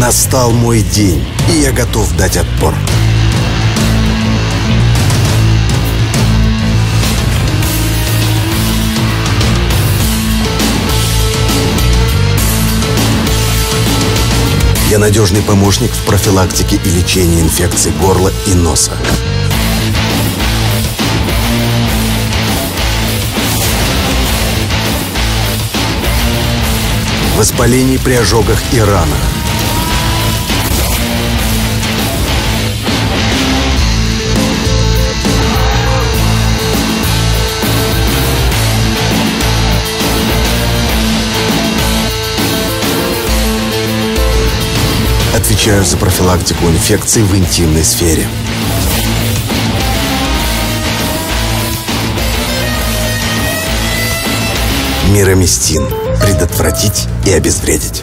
Настал мой день, и я готов дать отпор. Я надежный помощник в профилактике и лечении инфекций горла и носа. Воспалений при ожогах и ранах. Отвечаю за профилактику инфекций в интимной сфере. Мирамистин. Предотвратить и обезвредить.